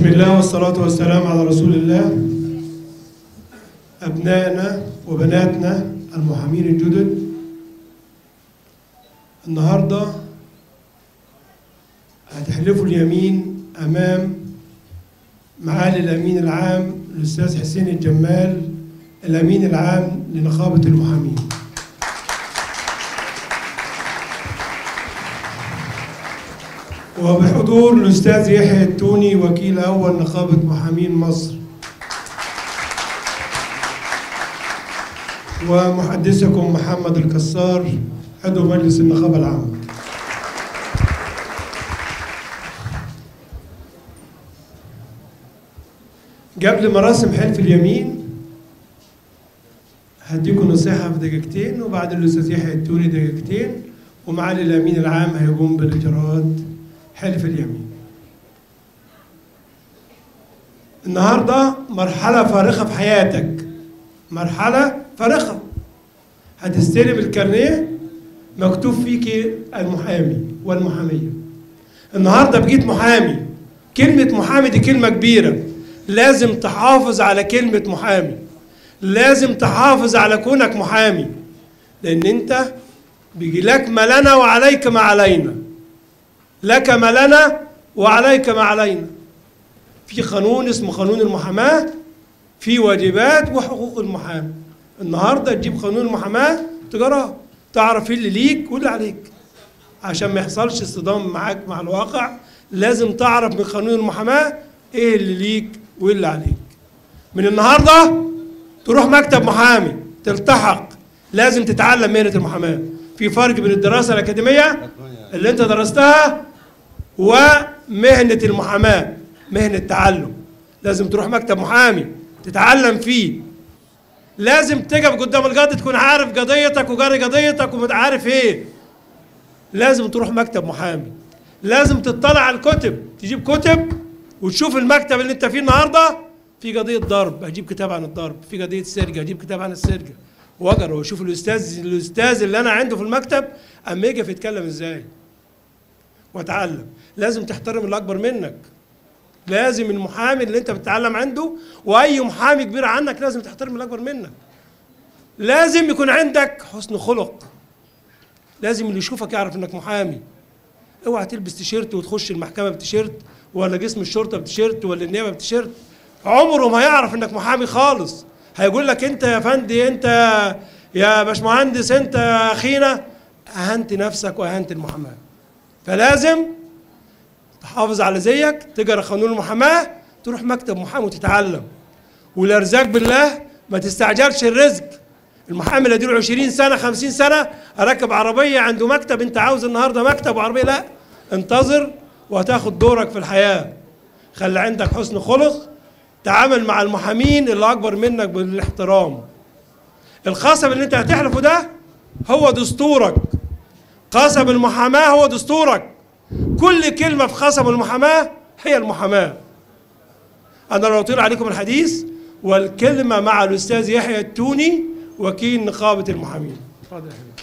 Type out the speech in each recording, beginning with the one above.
بسم الله والصلاة والسلام على رسول الله. أبنائنا وبناتنا المحامين الجدد، النهاردة هتحلفوا اليمين أمام معالي الأمين العام الأستاذ حسين الجمال، الأمين العام لنقابة المحامين. وبحضور الأستاذ يحيى التوني وكيل أول نقابة محامين مصر، ومحدثكم محمد الكسار عضو مجلس النقابة العامة. قبل مراسم حلف اليمين هديكم نصيحة في دقيقتين، وبعد الأستاذ يحيى التوني دقيقتين، ومعالي الأمين العام هيقوم بالإجراءات حلف اليمين. النهارده مرحلة فارقة في حياتك، مرحلة فارقة. هتستلم الكارنيه مكتوب فيك المحامي والمحامية. النهارده بقيت محامي. كلمة محامي دي كلمة كبيرة، لازم تحافظ على كلمة محامي، لازم تحافظ على كونك محامي، لأن أنت بيجي لك ما لنا وعليك ما علينا، لك ما لنا وعليك ما علينا. في قانون اسمه قانون المحاماة، في واجبات وحقوق المحامي. النهارده تجيب قانون المحاماة تقراه، تعرف ايه اللي ليك واللي عليك، عشان ما يحصلش اصطدام معاك مع الواقع. لازم تعرف من قانون المحاماة ايه اللي ليك وايه اللي عليك. من النهارده تروح مكتب محامي تلتحق، لازم تتعلم مهنة المحاماة. في فرق بين الدراسة الأكاديمية اللي انت درستها ومهنة المحاماة، مهنة تعلم. لازم تروح مكتب محامي تتعلم فيه. لازم تقف قدام القاضي تكون عارف قضيتك وقاري قضيتك ومتعارف ايه. لازم تروح مكتب محامي، لازم تطلع على الكتب، تجيب كتب وتشوف المكتب اللي انت فيه النهارده. في قضية ضرب هجيب كتاب عن الضرب، في قضية سرقة هجيب كتاب عن السرقة، واقرا واشوف الاستاذ اللي انا عنده في المكتب اما يقف يتكلم ازاي، واتعلم. لازم تحترم اللي اكبر منك، لازم المحامي اللي انت بتتعلم عنده واي محامي كبير عنك لازم تحترم اللي اكبر منك. لازم يكون عندك حسن خلق، لازم اللي يشوفك يعرف انك محامي. اوعى تلبس تيشيرت وتخش المحكمه بتيشيرت، ولا جسم الشرطه بتيشيرت، ولا النيابه بتيشيرت. عمره ما يعرف انك محامي خالص. هيقول لك انت يا فندي، انت يا باشمهندس، انت يا اخينا. اهنت نفسك واهنت المحاماه. فلازم تحافظ على زيك، تقرا قانون المحاماه، تروح مكتب محامي وتتعلم. والارزاق بالله، ما تستعجلش الرزق. المحامي اللي له 20 سنه 50 سنه اركب عربيه عنده مكتب، انت عاوز النهارده مكتب وعربيه؟ لا، انتظر وهتاخد دورك في الحياه. خلي عندك حسن خلق، تعامل مع المحامين اللي اكبر منك بالاحترام. القسم اللي انت هتحلفه ده هو دستورك، قسم المحاماه هو دستورك. كل كلمة في قسم المحاماة هي المحاماة. أنا لا أطيل عليكم الحديث، والكلمة مع الأستاذ يحيى التوني وكيل نقابة المحامين. اتفضل يا حبيبي.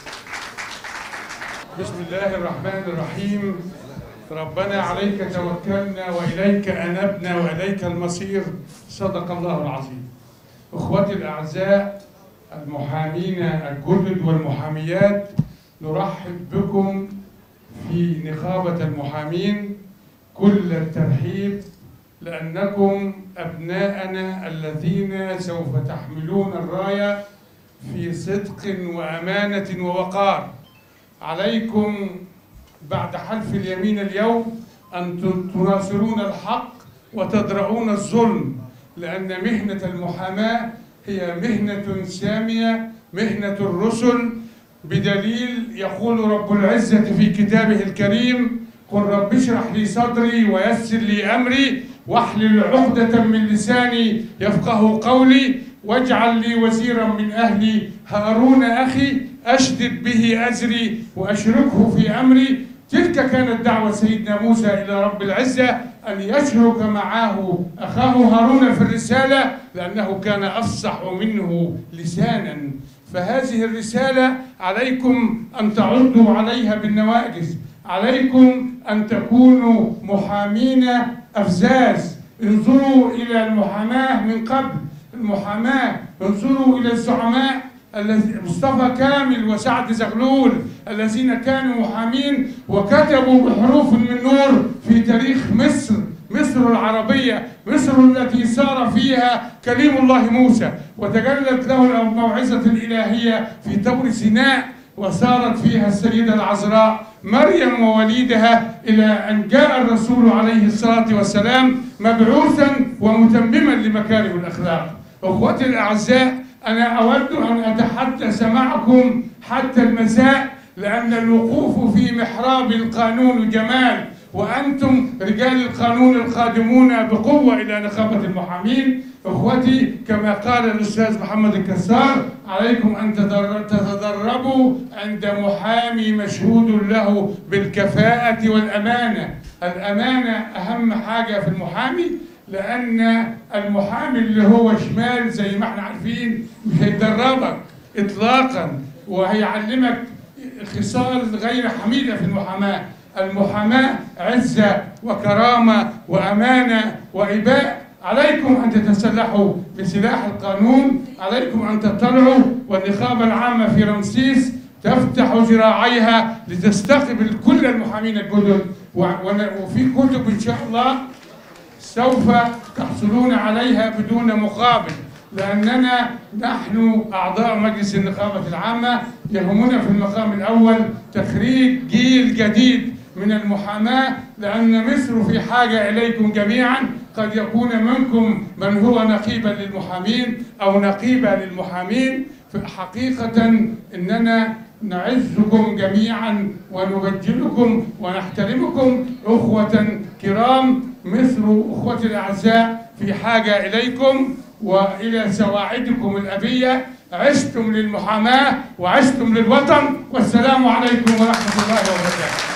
بسم الله الرحمن الرحيم. ربنا عليك توكلنا وإليك أنبنا وإليك المصير. صدق الله العظيم. إخوتي الأعزاء المحامين الجدد والمحاميات، نرحب بكم في نقابة المحامين كل الترحيب، لأنكم أبناءنا الذين سوف تحملون الراية في صدق وأمانة ووقار. عليكم بعد حلف اليمين اليوم أن تناصرون الحق وتدرؤون الظلم، لأن مهنة المحاماة هي مهنة سامية، مهنة الرسل، بدليل يقول رب العزة في كتابه الكريم: قل رب اشرح لي صدري ويسر لي أمري واحلل عقدة من لساني يفقه قولي واجعل لي وزيرا من أهلي هارون أخي أشدد به أزري وأشركه في أمري. تلك كانت دعوة سيدنا موسى إلى رب العزة أن يشرك معه أخاه هارون في الرسالة، لأنه كان أفصح منه لسانا. فهذه الرسالة عليكم أن تعضوا عليها بالنواجذ، عليكم أن تكونوا محامين أفزاز. انظروا إلى المحاماة من قبل، المحاماة انظروا إلى الزعماء مصطفى كامل وسعد زغلول الذين كانوا محامين وكتبوا بحروف من نور في تاريخ مصر العربية، مصر التي سار فيها كليم الله موسى وتجلت له الموعظة الإلهية في طور سيناء، وسارت فيها السيدة العذراء مريم ووليدها إلى أن جاء الرسول عليه الصلاة والسلام مبعوثا ومتمما لمكارم الأخلاق. أخوتي الأعزاء، أنا أود أن أتحدث معكم حتى المساء، لأن الوقوف في محراب القانون جمال، وأنتم رجال القانون القادمون بقوة إلى نقابة المحامين. أخوتي، كما قال الأستاذ محمد الكسار، عليكم أن تتدربوا عند محامي مشهود له بالكفاءة والأمانة. الأمانة أهم حاجة في المحامي، لأن المحامي اللي هو شمال زي ما احنا عارفين مش هيدربك إطلاقا وهيعلمك خصال غير حميدة في المحاماة. المحاماة عزة وكرامة وأمانة وإباء. عليكم أن تتسلحوا بسلاح القانون، عليكم أن تطلعوا، والنقابة العامة في رمسيس تفتح ذراعيها لتستقبل كل المحامين الجدد، وفي كتب إن شاء الله سوف تحصلون عليها بدون مقابل، لأننا نحن أعضاء مجلس النقابة العامة يهمنا في المقام الأول تخريج جيل جديد من المحاماة، لأن مصر في حاجة إليكم جميعا. قد يكون منكم من هو نقيبا للمحامين أو نقيبة للمحامين. حقيقة إننا نعزكم جميعا ونبجلكم ونحترمكم. أخوة كرام، مصر أخوتي الأعزاء في حاجة إليكم وإلى سواعدكم الأبية. عشتم للمحاماة وعشتم للوطن، والسلام عليكم ورحمة الله وبركاته.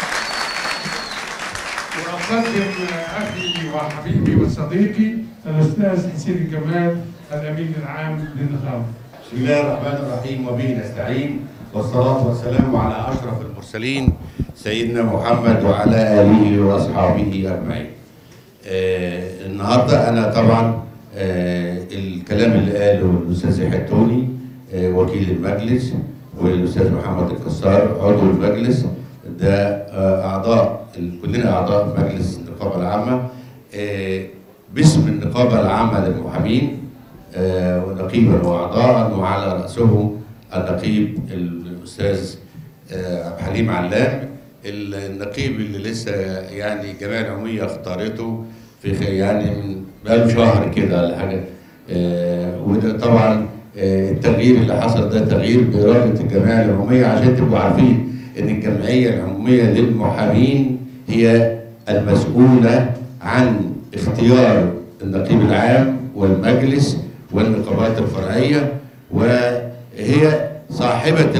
وأقدم أخي وحبيبي وصديقي الأستاذ حسين الجمال الأمين العام للنقابة. بسم الله الرحمن الرحيم، وبه نستعين، والصلاة والسلام على أشرف المرسلين سيدنا محمد وعلى آله وأصحابه أجمعين. النهارده أنا طبعا الكلام اللي قاله الأستاذ يحيى التوني وكيل المجلس، والأستاذ محمد الكسار عضو المجلس، ده أعضاء كلنا أعضاء مجلس النقابة العامة باسم النقابة العامة للمحامين ونقيبا وأعضاء، وعلى رأسهم النقيب الأستاذ عبد الحليم علام، النقيب اللي لسه يعني الجمعية العمومية اختارته في يعني من بقاله شهر كده ولا حاجة. وده طبعا التغيير اللي حصل ده تغيير بإرادة الجمعية العمومية، عشان تبقوا عارفين إن الجمعية العمومية للمحامين هي المسؤولة عن اختيار النقيب العام والمجلس والنقابات الفرعية، وهي صاحبة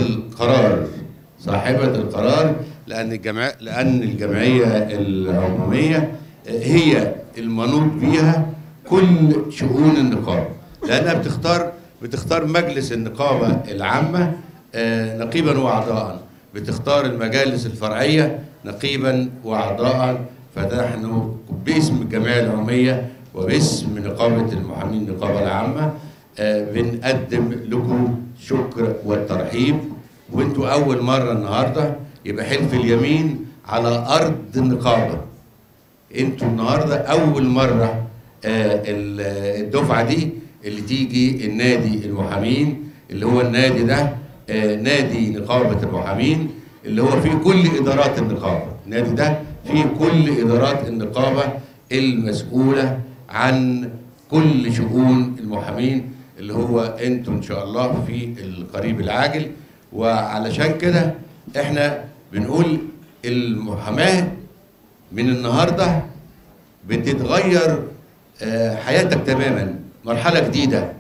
القرار، لأن الجمعية العمومية هي المنوط بيها كل شؤون النقابة، لأنها بتختار مجلس النقابة العامة نقيبا وأعضاء، بتختار المجالس الفرعية نقيبا وأعضاء. فنحن باسم الجمعية العمومية وباسم نقابة المحامين النقابة العامة بنقدم لكم شكر والترحيب. وانتوا أول مرة النهاردة يبقى حلف اليمين على أرض النقابة. انتوا النهاردة أول مرة الدفعة دي اللي تيجي النادي المحامين، اللي هو النادي ده نادي نقابة المحامين اللي هو فيه كل إدارات النقابة. النادي ده فيه كل إدارات النقابة المسؤولة عن كل شؤون المحامين، اللي هو انتوا إن شاء الله في القريب العاجل. وعلشان كده احنا بنقول المحاماة من النهاردة بتتغير حياتك تماما، مرحلة جديدة.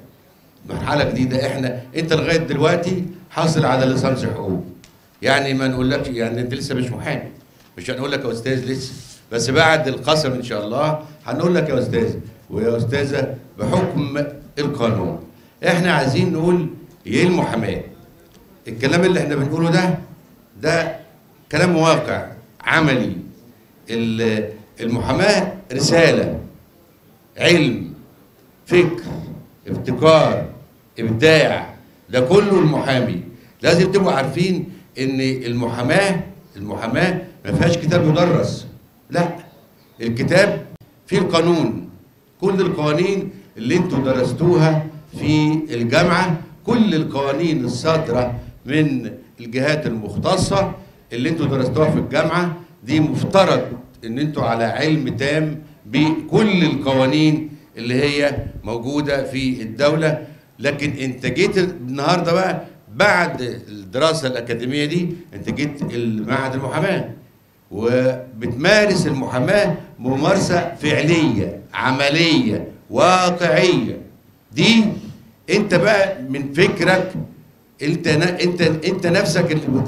انت لغاية دلوقتي حاصل على ليسانس حقوق، يعني ما نقولكش يعني انت لسه مش محامي، مش هنقول لك يا استاذ لسه، بس بعد القسم ان شاء الله هنقول لك يا استاذ ويا استاذه بحكم القانون. احنا عايزين نقول ايه المحاماه. الكلام اللي احنا بنقوله ده كلام واقع، عملي. المحاماة رسالة، علم، فكر، ابتكار، إبداع، ده كله المحامي. لازم تبقوا عارفين إن المحاماة ما فيهاش كتاب مدرس، لا، الكتاب فيه القانون، كل القوانين اللي انتوا درستوها في الجامعة، كل القوانين الصادرة من الجهات المختصة اللي انتوا درستوها في الجامعة دي مفترض ان انتوا على علم تام بكل القوانين اللي هي موجودة في الدولة. لكن انت جيت النهارده بقى بعد الدراسة الأكاديمية دي انت جيت معهد المحاماة وبتمارس المحاماة ممارسة فعلية عملية واقعية. دي انت بقى من فكرك، انت نفسك اللي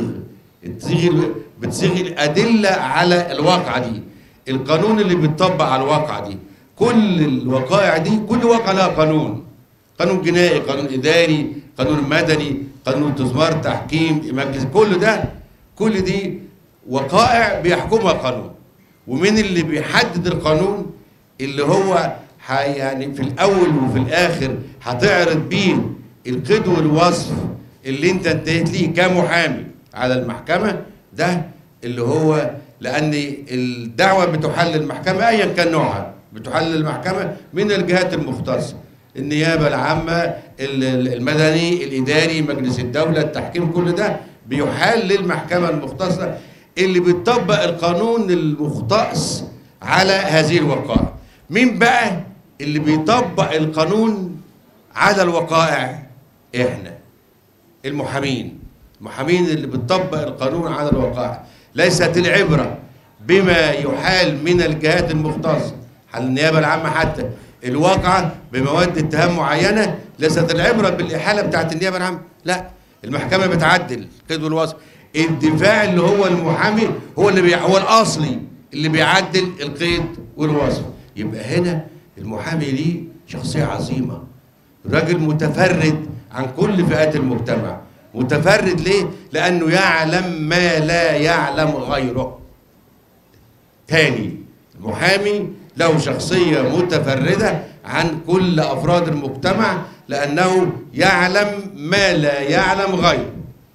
بتصيغ الأدلة على الواقعة دي، القانون اللي بيتطبق على الواقعة دي. كل الوقائع دي كل واقعة لها قانون، قانون جنائي، قانون إداري، قانون مدني، قانون استثمار، تحكيم، مجلس، كل دي وقائع بيحكمها قانون. ومن اللي بيحدد القانون اللي هو يعني في الأول وفي الآخر هتعرض بيه القيد والوصف اللي انت انتهيت ليه كمحامي على المحكمة، ده اللي هو لأن الدعوة بتحل المحكمة أيا كان نوعها، بتحل المحكمة من الجهات المختصة، النيابة العامة، المدني، الإداري، مجلس الدولة، التحكيم، كل ده بيحال للمحكمة المختصة اللي بتطبق القانون المختص على هذه الوقائع. مين بقى اللي بيطبق القانون على الوقائع؟ احنا المحامين اللي بتطبق القانون على الوقائع. ليست العبرة بما يحال من الجهات المختصة، حل النيابة العامة حتى الواقعة بمواد اتهام معينة، ليست العبرة بالإحالة بتاعت النيابة العامة، لا، المحكمة بتعدل القيد والوصف. الدفاع اللي هو المحامي هو هو الأصلي اللي بيعدل القيد والوصف. يبقى هنا المحامي ليه شخصية عظيمة، راجل متفرد عن كل فئات المجتمع. متفرد ليه؟ لأنه يعلم ما لا يعلم غيره. تاني، المحامي له شخصية متفردة عن كل أفراد المجتمع لأنه يعلم ما لا يعلم غيره.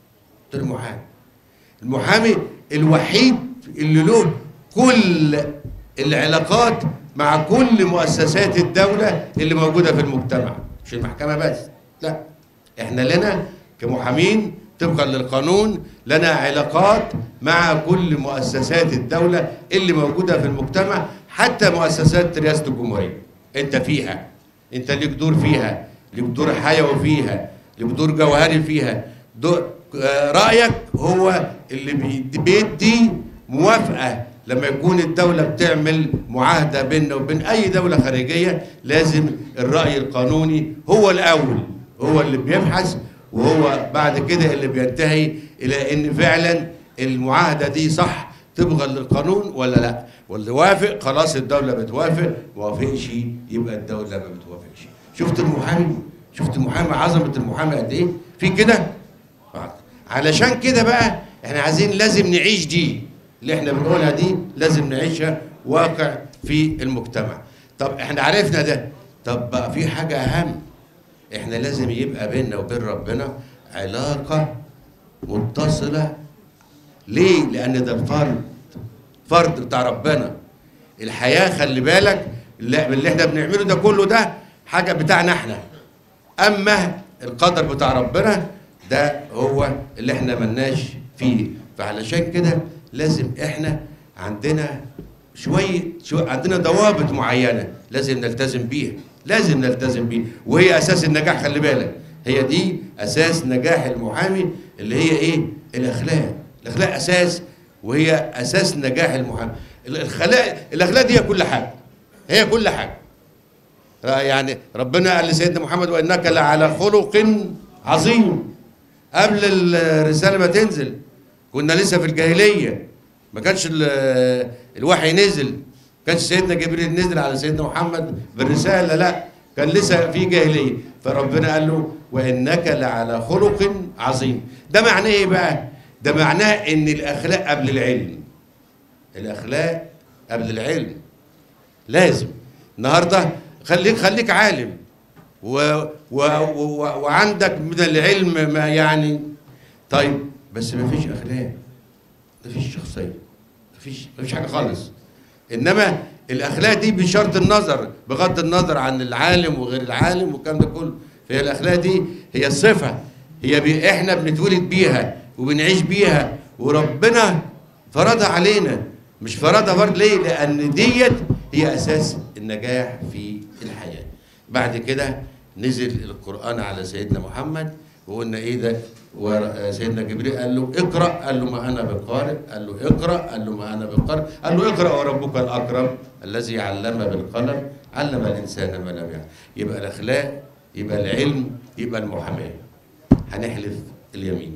المحامي الوحيد اللي له كل العلاقات مع كل مؤسسات الدولة اللي موجودة في المجتمع، مش المحكمة بس، لا، احنا لنا كمحامين طبقا للقانون لنا علاقات مع كل مؤسسات الدولة اللي موجودة في المجتمع، حتى مؤسسات رئاسة الجمهورية انت فيها، انت ليك دور فيها، ليك دور حيوي فيها، ليك دور جوهري فيها. رأيك هو اللي بيدي موافقة لما يكون الدولة بتعمل معاهدة بيننا وبين أي دولة خارجية. لازم الرأي القانوني هو الأول، هو اللي بيبحث، وهو بعد كده اللي بينتهي إلى إن فعلا المعاهدة دي صح طبقا للقانون ولا لا. واللي وافق خلاص الدولة بتوافق، ما وافقش يبقى الدولة ما بتوافقش. شفت المحامي عظمة المحامي قد إيه؟ في كده؟ علشان كده بقى احنا عايزين لازم نعيش دي اللي احنا بنقولها دي، لازم نعيشها واقع في المجتمع. طب احنا عرفنا ده، طب بقى في حاجة أهم، احنا لازم يبقى بيننا وبين ربنا علاقة متصلة. ليه؟ لأن ده فرد بتاع ربنا. الحياة خلي بالك اللي احنا بنعمله ده كله ده حاجة بتاعنا احنا، أما القدر بتاع ربنا ده هو اللي احنا ملناش فيه. فعلشان كده لازم احنا عندنا عندنا ضوابط معينة لازم نلتزم بيها، وهي أساس النجاح. خلي بالك هي دي أساس نجاح المحامي، اللي هي إيه؟ الأخلاق أساس، وهي أساس نجاح المحامي. الأخلاق دي هي كل حاجة. يعني ربنا قال لسيدنا محمد وإنك لعلى خلق عظيم. قبل الرسالة ما تنزل كنا لسه في الجاهلية، ما كانش الوحي نزل، ما كانش سيدنا جبريل نزل على سيدنا محمد بالرسالة، لا، كان لسه في جاهلية. فربنا قال له وإنك لعلى خلق عظيم. ده معناه إيه بقى؟ ده معناه إن الأخلاق قبل العلم، الاخلاق قبل العلم. لازم النهارده خليك عالم وعندك من العلم ما يعني، طيب بس ما فيش اخلاق، ما فيش شخصيه، ما فيش حاجه خالص. انما الاخلاق دي بشرط النظر، بغض النظر عن العالم وغير العالم والكلام ده كله، فهي الاخلاق دي هي الصفه، احنا بنتولد بيها وبنعيش بيها، وربنا فرضها علينا. مش فرضها فرض ليه؟ لان ديت هي اساس النجاح في الحياه. بعد كده نزل القران على سيدنا محمد وقلنا ايه ده؟ وسيدنا جبريل قال له اقرا، قال له ما انا بقارئ، قال له اقرا، قال له ما انا بقارئ، قال له اقرا وربك الاكرم الذي علم بالقلم علم الانسان ما لم يعلم. يبقى الاخلاق، يبقى العلم، يبقى المحاماه. هنحلف اليمين.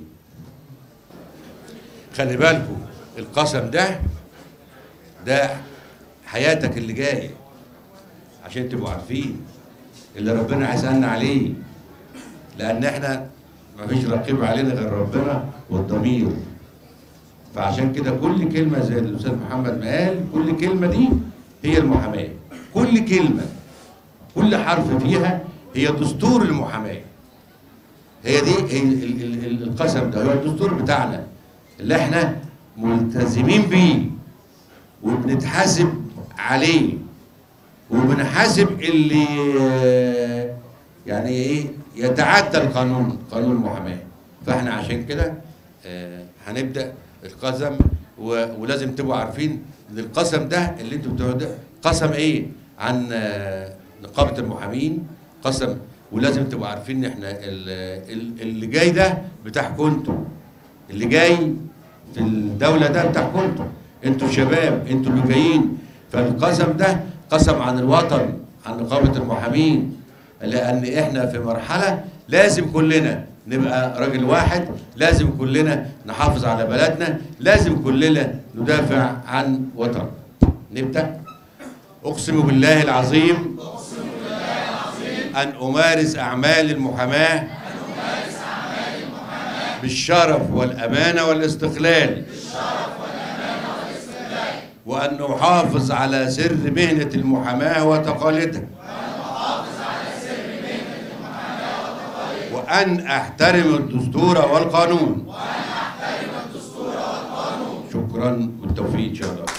خلي بالكم القسم ده حياتك اللي جايه، عشان تبقوا عارفين اللي ربنا هيسألنا عليه، لان احنا ما فيش رقيب علينا غير ربنا والضمير. فعشان كده كل كلمه زي الاستاذ محمد ما قال، كل كلمه دي هي المحاماه، كل كلمه كل حرف فيها هي دستور المحاماه. هي دي القسم ده هو الدستور بتاعنا اللي احنا ملتزمين بيه وبنتحاسب عليه، وبنحاسب اللي يعني ايه يتعدى القانون، قانون المحاماه. فاحنا عشان كده هنبدا القسم، ولازم تبقوا عارفين ان القسم ده اللي انتوا بتقولوا ده قسم ايه؟ عن نقابه المحامين، قسم. ولازم تبقوا عارفين ان احنا اللي جاي ده بتاعكم انتوا، اللي جاي في الدوله ده بتاعكم انتوا شباب، انتوا اللي جايين. فالقسم ده قسم عن الوطن، عن نقابه المحامين، لان احنا في مرحله لازم كلنا نبقى راجل واحد، لازم كلنا نحافظ على بلدنا، لازم كلنا ندافع عن وطن. نبدا. اقسم بالله العظيم ان امارس اعمال المحاماه بالشرف والامانه والاستقلال، وان احافظ على سر مهنه المحاماه وتقاليدها، وأن أحترم الدستور والقانون. شكرا، والتوفيق إن شاء الله.